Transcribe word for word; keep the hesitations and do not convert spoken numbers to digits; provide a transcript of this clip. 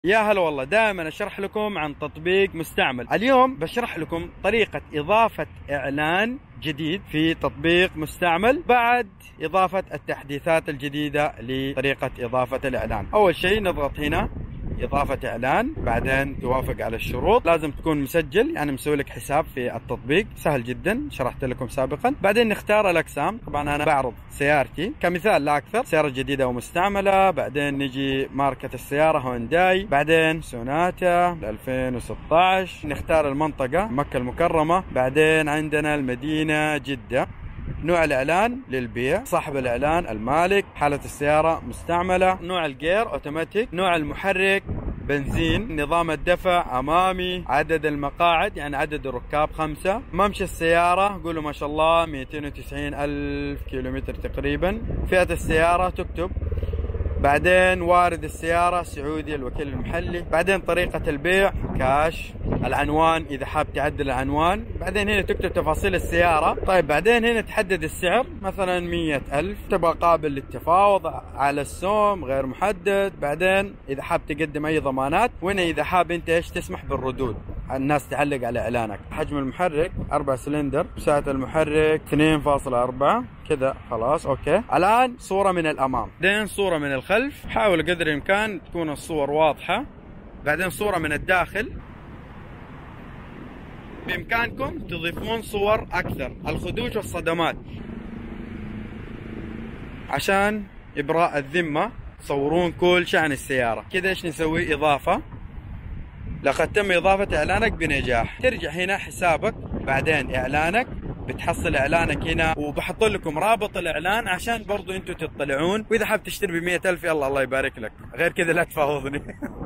يا هلا والله، دائما اشرح لكم عن تطبيق مستعمل. اليوم بشرح لكم طريقة اضافة اعلان جديد في تطبيق مستعمل بعد اضافة التحديثات الجديدة لطريقة اضافة الاعلان. اول شيء نضغط هنا إضافة إعلان، بعدين توافق على الشروط. لازم تكون مسجل، يعني مسوي لك حساب في التطبيق، سهل جدا شرحت لكم سابقا. بعدين نختار الأقسام، طبعا أنا بعرض سيارتي كمثال لا أكثر، سيارة جديدة ومستعملة. بعدين نجي ماركة السيارة هونداي، بعدين سوناتا ألفين وستة عشر. نختار المنطقة مكة المكرمة، بعدين عندنا المدينة جدة. نوع الإعلان للبيع، صاحب الإعلان المالك، حالة السيارة مستعملة، نوع الجير أوتوماتيك، نوع المحرك بنزين، نظام الدفع أمامي، عدد المقاعد يعني عدد الركاب خمسة، ممشى السيارة قولوا ما شاء الله مئتين وتسعين ألف كيلومتر تقريبا، فئة السيارة تكتب، بعدين وارد السيارة سعودي الوكيل المحلي، بعدين طريقة البيع كاش، العنوان إذا حاب تعدل العنوان، بعدين هنا تكتب تفاصيل السيارة. طيب بعدين هنا تحدد السعر مثلا مية ألف، تبقى قابل للتفاوض، على السوم غير محدد. بعدين إذا حاب تقدم أي ضمانات، وهنا إذا حاب أنت إيش تسمح بالردود، الناس تعلق على إعلانك. حجم المحرك أربعة سلندر، سعة المحرك اثنين فاصلة أربعة كذا، خلاص أوكي. الآن صورة من الأمام، بعدين صورة من الخلف، حاول قدر الإمكان تكون الصور واضحة. بعدين صورة من الداخل، بإمكانكم تضيفون صور أكثر، الخدوش والصدمات عشان إبراء الذمة، تصورون كل شأن السيارة. كذا إيش نسوي؟ إضافة. لقد تم إضافة إعلانك بنجاح. ترجع هنا حسابك، بعدين إعلانك، بتحصل إعلانك هنا، وبحط لكم رابط الإعلان عشان برضو أنتوا تطلعون. وإذا حاب تشتري بمية ألف يلا الله يبارك لك، غير كذا لا تفاوضني.